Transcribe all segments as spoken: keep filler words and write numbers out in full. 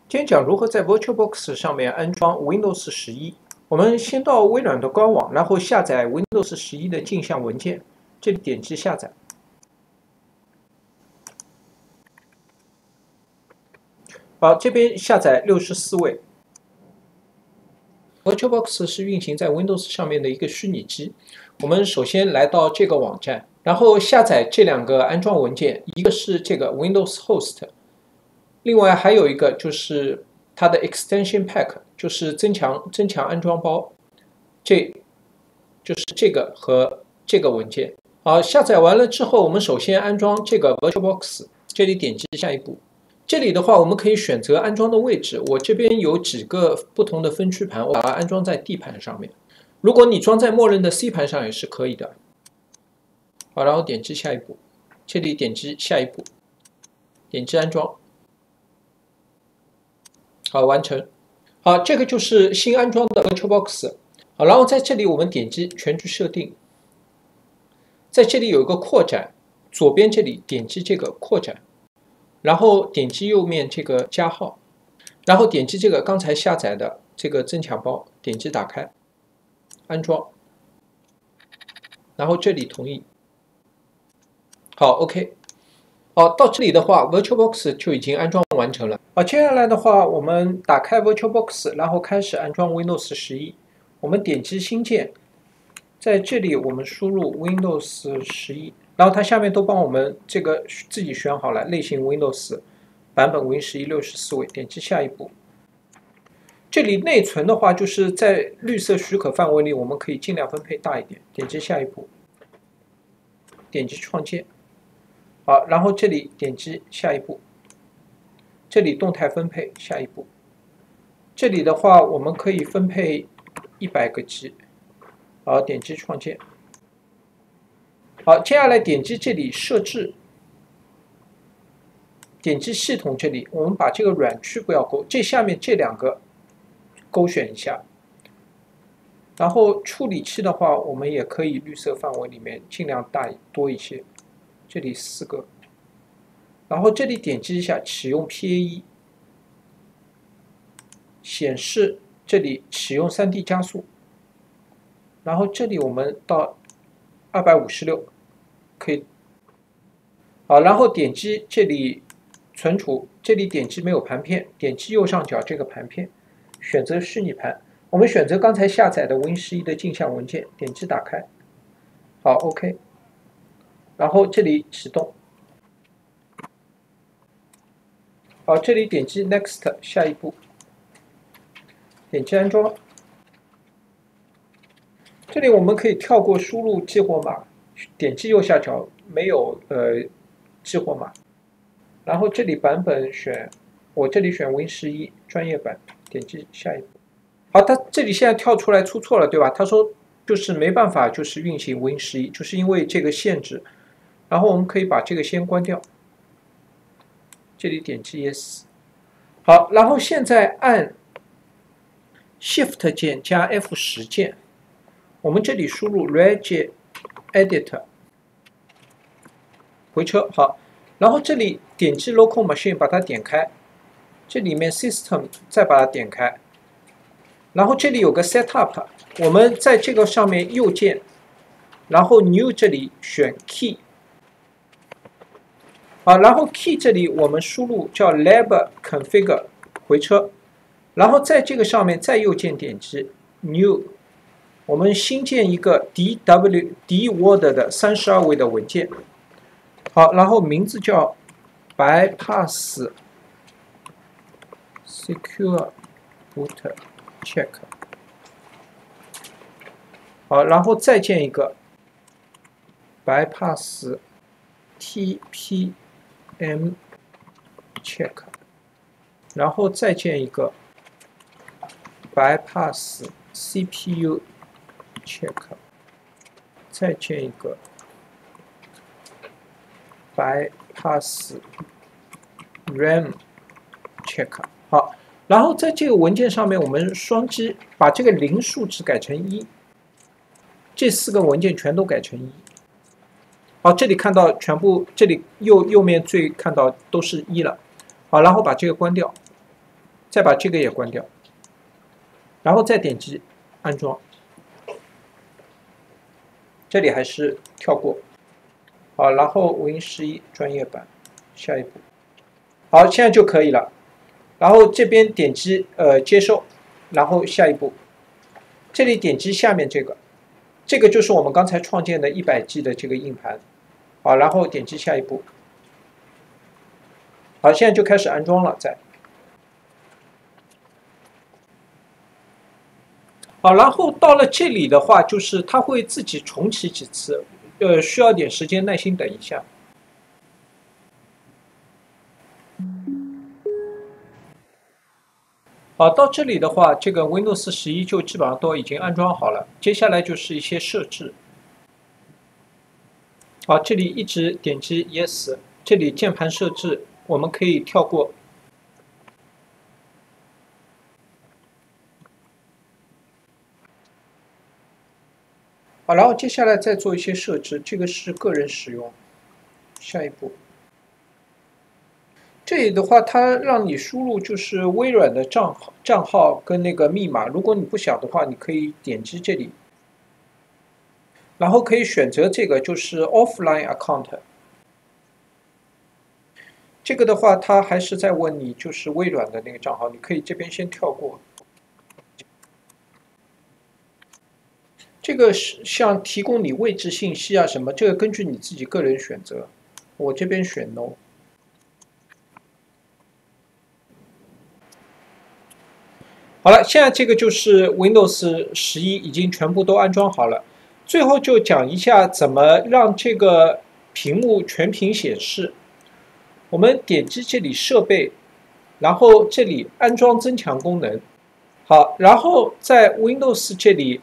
今天讲如何在 VirtualBox 上面安装 Windows 十一。我们先到微软的官网，然后下载 Windows 十一的镜像文件，这里点击下载。好，这边下载六十四位。VirtualBox 是运行在 Windows 上面的一个虚拟机。我们首先来到这个网站，然后下载这两个安装文件，一个是这个 Windows Host， 另外还有一个就是它的 Extension Pack， 就是增强增强安装包，这就是这个和这个文件。好，下载完了之后，我们首先安装这个 VirtualBox， 这里点击下一步。这里的话，我们可以选择安装的位置。我这边有几个不同的分区盘，我把它安装在 D 盘上面。如果你装在默认的 C 盘上也是可以的。好，然后点击下一步，这里点击下一步，点击安装。好，完成。好，这个就是新安装的 VirtualBox。好，然后在这里我们点击全局设定，在这里有一个扩展，左边这里点击这个扩展。然后点击右面这个加号，然后点击这个刚才下载的这个增强包，点击打开，安装，然后这里同意。好 ，OK。好，到这里的话 ，VirtualBox 就已经安装完成了。好，接下来的话，我们打开 VirtualBox， 然后开始安装 Windows 十一。我们点击新建，在这里我们输入 Windows 十一。然后它下面都帮我们这个自己选好了，类型 Windows， 版本 Win 十一六十四位，点击下一步。这里内存的话，就是在绿色许可范围里，我们可以尽量分配大一点，点击下一步，点击创建。好，然后这里点击下一步，这里动态分配下一步。这里的话，我们可以分配一百个 G。好，点击创建。好，接下来点击这里设置，点击系统这里，我们把这个软区不要勾，这下面这两个勾选一下。然后处理器的话，我们也可以绿色范围里面尽量大多一些，这里四个。然后这里点击一下启用 P A E， 显示这里启用 三 D 加速。然后这里我们到二百五十六。可以，好，然后点击这里存储，这里点击没有盘片，点击右上角这个盘片，选择虚拟盘，我们选择刚才下载的 Win 十一的镜像文件，点击打开，好 ，OK， 然后这里启动，好，这里点击 Next 下一步，点击安装，这里我们可以跳过输入激活码。点击右下角没有呃激活码，然后这里版本选，我这里选 Win 十一专业版，点击下一步。好，它这里现在跳出来出错了，对吧？他说就是没办法，就是运行 Win 十一，就是因为这个限制。然后我们可以把这个先关掉，这里点击 Yes。好，然后现在按 Shift 键加 F 十 键，我们这里输入 Regedit。回车好，然后这里点击 Local Machine 把它点开，这里面 System 再把它点开，然后这里有个 Setup， 我们在这个上面右键，然后 New 这里选 Key， 好，然后 Key 这里我们输入叫 Lab Configure 回车，然后在这个上面再右键点击 New， 我们新建一个 D W D Word 的三十二位的文件。好，然后名字叫 Bypass Secure Boot Check。好，然后再建一个 Bypass T P M Check， 然后再建一个 Bypass C P U Check， 再建一个。Bypass RAM Check 好，然后在这个文件上面，我们双击把这个零数值改成一，这四个文件全都改成一。好，这里看到全部，这里右右面最看到都是一了。好，然后把这个关掉。 再把这个也关掉，然后再点击安装。这里还是跳过，好，然后五音十一专业版，下一步，好，现在就可以了。然后这边点击呃接受，然后下一步，这里点击下面这个，这个就是我们刚才创建的一百 G 的这个硬盘，好，然后点击下一步，好，现在就开始安装了，在。好，然后到了这里的话，就是它会自己重启几次，呃，需要点时间，耐心等一下。好，到这里的话，这个 Windows 十一就基本上都已经安装好了。接下来就是一些设置。好，这里一直点击 Yes， 这里键盘设置我们可以跳过。好，然后接下来再做一些设置，这个是个人使用。下一步，这里的话，它让你输入就是微软的账号账号跟那个密码。如果你不想的话，你可以点击这里，然后可以选择这个就是 Offline Account。这个的话，它还是在问你就是微软的那个账号，你可以这边先跳过。这个是像提供你位置信息啊什么，这个根据你自己个人选择。我这边选 No。好了，现在这个就是 Windows 十一已经全部都安装好了。最后就讲一下怎么让这个屏幕全屏显示。我们点击这里设备，然后这里安装增强功能。好，然后在 Windows 这里。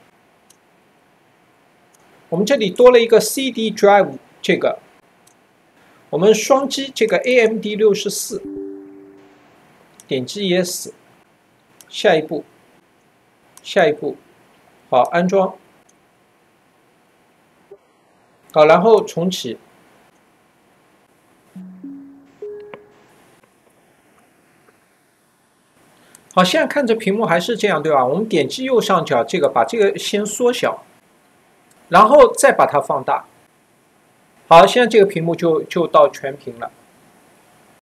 我们这里多了一个 C D Drive， 这个，我们双击这个 A M D 六十四，点击 Yes， 下一步，下一步，好，安装，好，然后重启，好，现在看着屏幕还是这样，对吧？我们点击右上角这个，把这个先缩小。然后再把它放大，好，现在这个屏幕就就到全屏了。